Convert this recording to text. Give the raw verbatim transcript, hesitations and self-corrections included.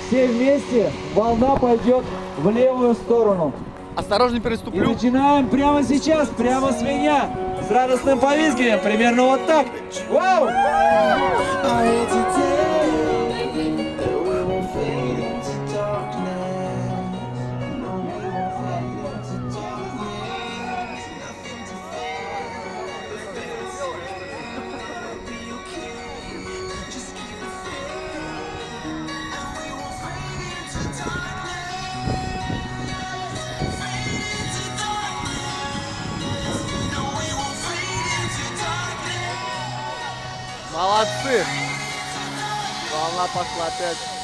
все вместе, волна пойдет в левую сторону. Осторожно И переступлю. начинаем прямо сейчас, прямо с меня, с радостным повизгиванием, примерно вот так. Вау! Молодцы! Волна пошла опять.